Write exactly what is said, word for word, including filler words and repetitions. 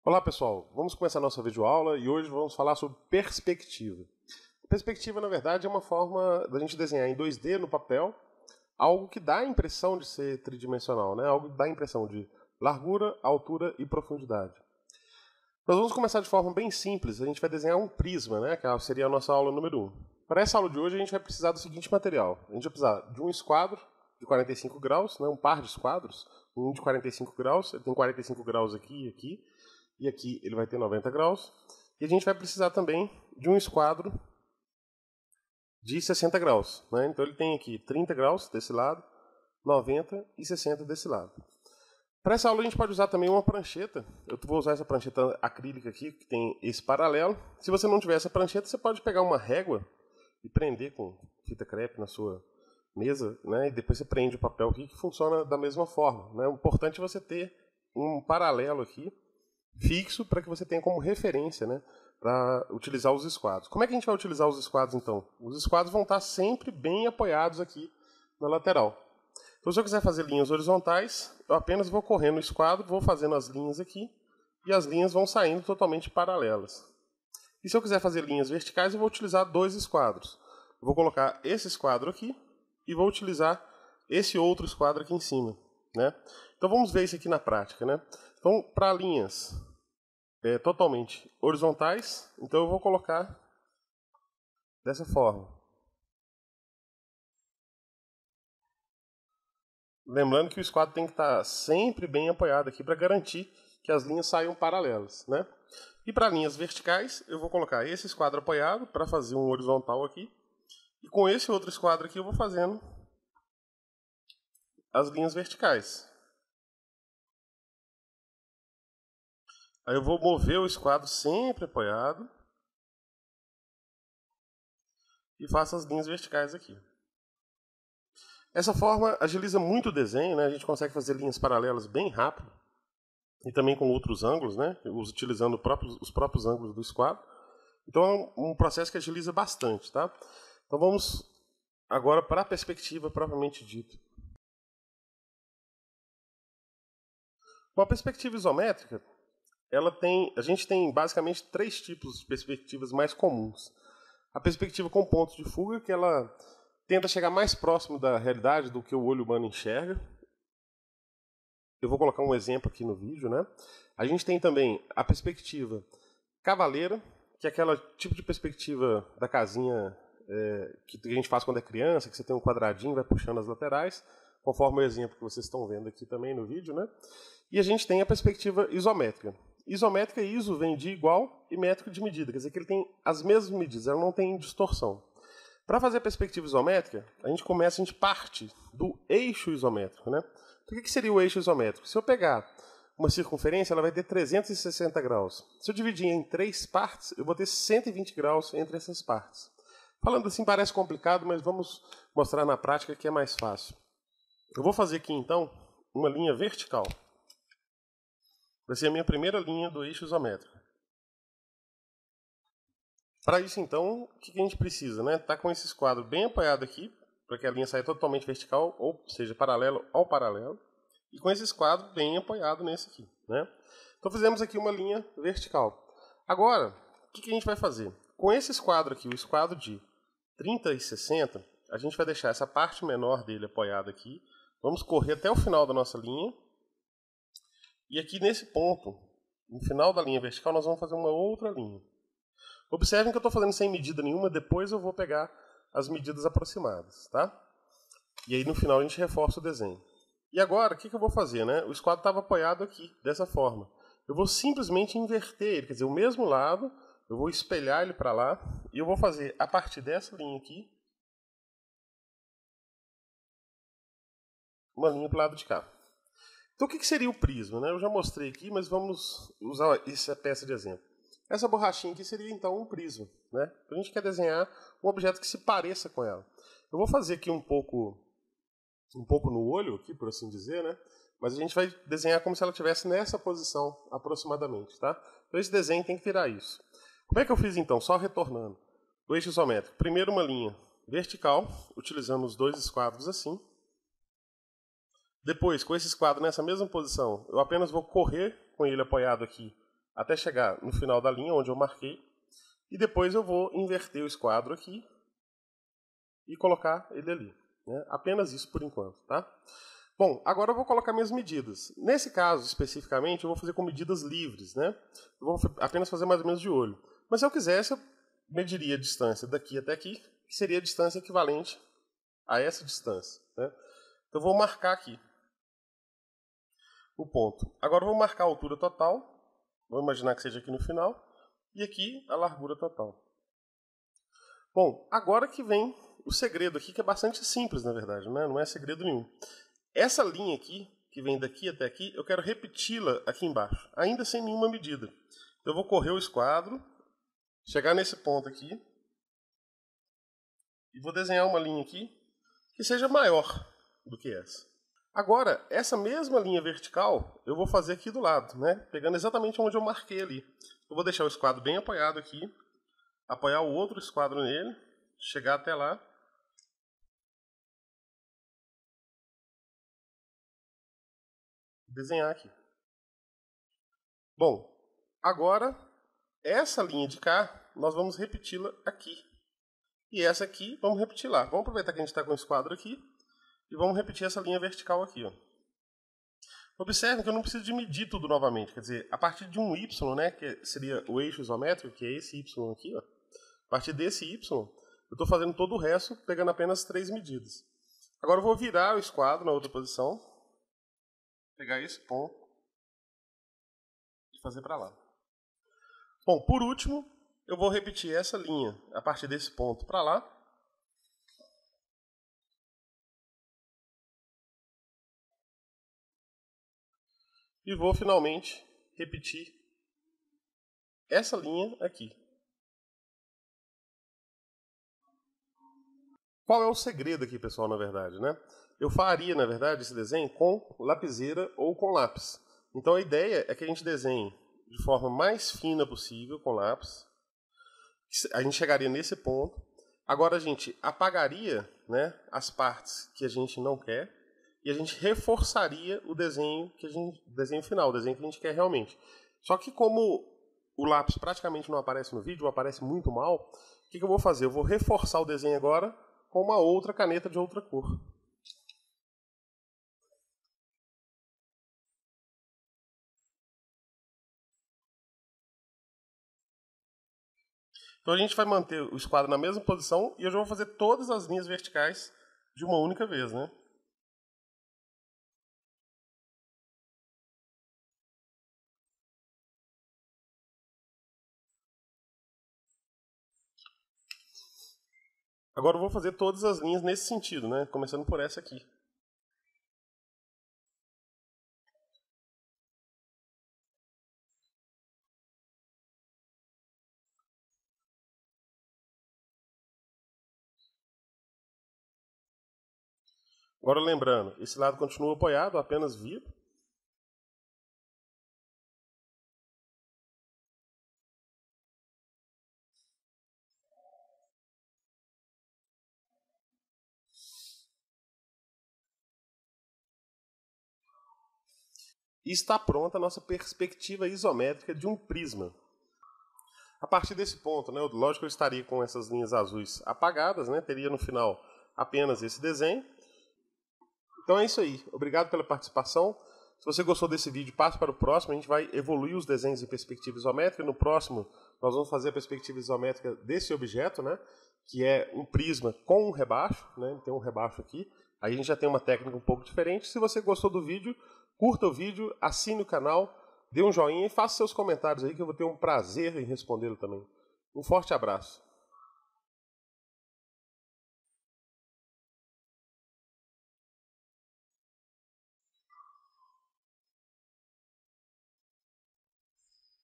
Olá pessoal, vamos começar a nossa videoaula e hoje vamos falar sobre perspectiva. Perspectiva, na verdade, é uma forma da gente desenhar em dois D no papel algo que dá a impressão de ser tridimensional, né? Algo que dá a impressão de largura, altura e profundidade. Nós vamos começar de forma bem simples, a gente vai desenhar um prisma, né? Que seria a nossa aula número um. Para essa aula de hoje a gente vai precisar do seguinte material. A gente vai precisar de um esquadro de quarenta e cinco graus, né? Um par de esquadros, um de quarenta e cinco graus, ele tem quarenta e cinco graus aqui e aqui, e aqui ele vai ter noventa graus. E a gente vai precisar também de um esquadro de sessenta graus. Né? Então ele tem aqui trinta graus desse lado, noventa e sessenta desse lado. Para essa aula a gente pode usar também uma prancheta. Eu vou usar essa prancheta acrílica aqui, que tem esse paralelo. Se você não tiver essa prancheta, você pode pegar uma régua e prender com fita crepe na sua mesa, né? E depois você prende o papel aqui, que funciona da mesma forma. Né? O importante é você ter um paralelo aqui, fixo, para que você tenha como referência, né, para utilizar os esquadros. Como é que a gente vai utilizar os esquadros, então? Os esquadros vão estar sempre bem apoiados aqui na lateral. Então, se eu quiser fazer linhas horizontais, eu apenas vou correndo o esquadro, vou fazendo as linhas aqui, e as linhas vão saindo totalmente paralelas. E se eu quiser fazer linhas verticais, eu vou utilizar dois esquadros. Eu vou colocar esse esquadro aqui, e vou utilizar esse outro esquadro aqui em cima. Né? Então, vamos ver isso aqui na prática. Né? Então, para linhas é, totalmente horizontais, então eu vou colocar dessa forma. Lembrando que o esquadro tem que estar sempre bem apoiado aqui para garantir que as linhas saiam paralelas. Né? E para linhas verticais, eu vou colocar esse esquadro apoiado para fazer um horizontal aqui. E com esse outro esquadro aqui eu vou fazendo as linhas verticais. Aí eu vou mover o esquadro sempre apoiado e faço as linhas verticais aqui. Essa forma agiliza muito o desenho, né? A gente consegue fazer linhas paralelas bem rápido e também com outros ângulos, né? Utilizando próprios, os próprios ângulos do esquadro. Então é um processo que agiliza bastante. Tá? Então vamos agora para a perspectiva propriamente dita. Com a perspectiva isométrica, ela tem, a gente tem basicamente três tipos de perspectivas mais comuns. A perspectiva com pontos de fuga, que ela tenta chegar mais próximo da realidade do que o olho humano enxerga. Eu vou colocar um exemplo aqui no vídeo. Né? A gente tem também a perspectiva cavaleira, que é aquele tipo de perspectiva da casinha é, que a gente faz quando é criança, que você tem um quadradinho e vai puxando as laterais, conforme o exemplo que vocês estão vendo aqui também no vídeo. Né? E a gente tem a perspectiva isométrica. Isométrica, iso vem de igual e métrico de medida, quer dizer que ele tem as mesmas medidas, ela não tem distorção. Para fazer a perspectiva isométrica, a gente começa, a gente parte do eixo isométrico. Né? Então, o que seria o eixo isométrico? Se eu pegar uma circunferência, ela vai ter trezentos e sessenta graus. Se eu dividir em três partes, eu vou ter cento e vinte graus entre essas partes. Falando assim parece complicado, mas vamos mostrar na prática que é mais fácil. Eu vou fazer aqui, então, uma linha vertical. Vai ser a minha primeira linha do eixo isométrico. Para isso, então, o que a gente precisa? Né? Tá com esse esquadro bem apoiado aqui, para que a linha saia totalmente vertical, ou seja, paralelo ao paralelo. E com esse esquadro bem apoiado nesse aqui. Né? Então, fizemos aqui uma linha vertical. Agora, o que a gente vai fazer? Com esse esquadro aqui, o esquadro de trinta e sessenta, a gente vai deixar essa parte menor dele apoiada aqui. Vamos correr até o final da nossa linha. E aqui nesse ponto, no final da linha vertical, nós vamos fazer uma outra linha. Observem que eu estou fazendo sem medida nenhuma, depois eu vou pegar as medidas aproximadas. Tá? E aí no final a gente reforça o desenho. E agora, o que, que eu vou fazer? Né? O esquadro estava apoiado aqui, dessa forma. Eu vou simplesmente inverter ele, quer dizer, o mesmo lado, eu vou espelhar ele para lá, e eu vou fazer, a partir dessa linha aqui, uma linha para o lado de cá. Então, o que seria o prisma? Né? Eu já mostrei aqui, mas vamos usar essa peça de exemplo. Essa borrachinha aqui seria, então, um prisma. Né? A gente quer desenhar um objeto que se pareça com ela. Eu vou fazer aqui um pouco, um pouco no olho, aqui, por assim dizer, né? Mas a gente vai desenhar como se ela estivesse nessa posição, aproximadamente. Tá? Então, esse desenho tem que virar isso. Como é que eu fiz, então? Só retornando. O eixo isométrico. Primeiro, uma linha vertical, utilizando os dois esquadros assim. Depois, com esse esquadro nessa mesma posição, eu apenas vou correr com ele apoiado aqui até chegar no final da linha, onde eu marquei, e depois eu vou inverter o esquadro aqui e colocar ele ali. Né? Apenas isso por enquanto. Tá? Bom, agora eu vou colocar minhas medidas. Nesse caso, especificamente, eu vou fazer com medidas livres. Né? Eu vou apenas fazer mais ou menos de olho. Mas se eu quisesse, eu mediria a distância daqui até aqui, que seria a distância equivalente a essa distância. Né? Então eu vou marcar aqui o ponto. Agora eu vou marcar a altura total. Vou imaginar que seja aqui no final. E aqui a largura total. Bom, agora que vem o segredo aqui, que é bastante simples, na verdade. Né? Não é segredo nenhum. Essa linha aqui, que vem daqui até aqui, eu quero repeti-la aqui embaixo, ainda sem nenhuma medida. Então eu vou correr o esquadro, chegar nesse ponto aqui, e vou desenhar uma linha aqui que seja maior do que essa. Agora, essa mesma linha vertical, eu vou fazer aqui do lado, né? Pegando exatamente onde eu marquei ali. Eu vou deixar o esquadro bem apoiado aqui, apoiar o outro esquadro nele, chegar até lá. Desenhar aqui. Bom, agora, essa linha de cá, nós vamos repeti-la aqui. E essa aqui, vamos repetir lá. Vamos aproveitar que a gente está com esse quadro aqui e vamos repetir essa linha vertical aqui. Ó. Observe que eu não preciso de medir tudo novamente. Quer dizer, a partir de um y, né, que seria o eixo isométrico, que é esse y aqui, ó, a partir desse y, eu estou fazendo todo o resto, pegando apenas três medidas. Agora eu vou virar o esquadro na outra posição, pegar esse ponto e fazer para lá. Bom, por último, eu vou repetir essa linha a partir desse ponto para lá. E vou finalmente repetir essa linha aqui. Qual é o segredo aqui, pessoal, na verdade, né? Eu faria, na verdade, esse desenho com lapiseira ou com lápis. Então a ideia é que a gente desenhe de forma mais fina possível com lápis. A gente chegaria nesse ponto. Agora a gente apagaria, né, as partes que a gente não quer e a gente reforçaria o desenho que a gente, desenho final, o desenho que a gente quer realmente. Só que como o lápis praticamente não aparece no vídeo, ou aparece muito mal, o que, que eu vou fazer? Eu vou reforçar o desenho agora com uma outra caneta de outra cor. Então a gente vai manter o esquadro na mesma posição e eu já vou fazer todas as linhas verticais de uma única vez, né? Agora eu vou fazer todas as linhas nesse sentido, né? Começando por essa aqui. Agora lembrando, esse lado continua apoiado, apenas viro. E está pronta a nossa perspectiva isométrica de um prisma. A partir desse ponto, né, lógico que eu estaria com essas linhas azuis apagadas, né, teria no final apenas esse desenho. Então é isso aí. Obrigado pela participação. Se você gostou desse vídeo, passe para o próximo. A gente vai evoluir os desenhos em perspectiva isométrica. No próximo, nós vamos fazer a perspectiva isométrica desse objeto, né, que é um prisma com um rebaixo. Né, tem um rebaixo aqui. Aí a gente já tem uma técnica um pouco diferente. Se você gostou do vídeo, curta o vídeo, assine o canal, dê um joinha e faça seus comentários aí que eu vou ter um prazer em respondê-lo também. Um forte abraço.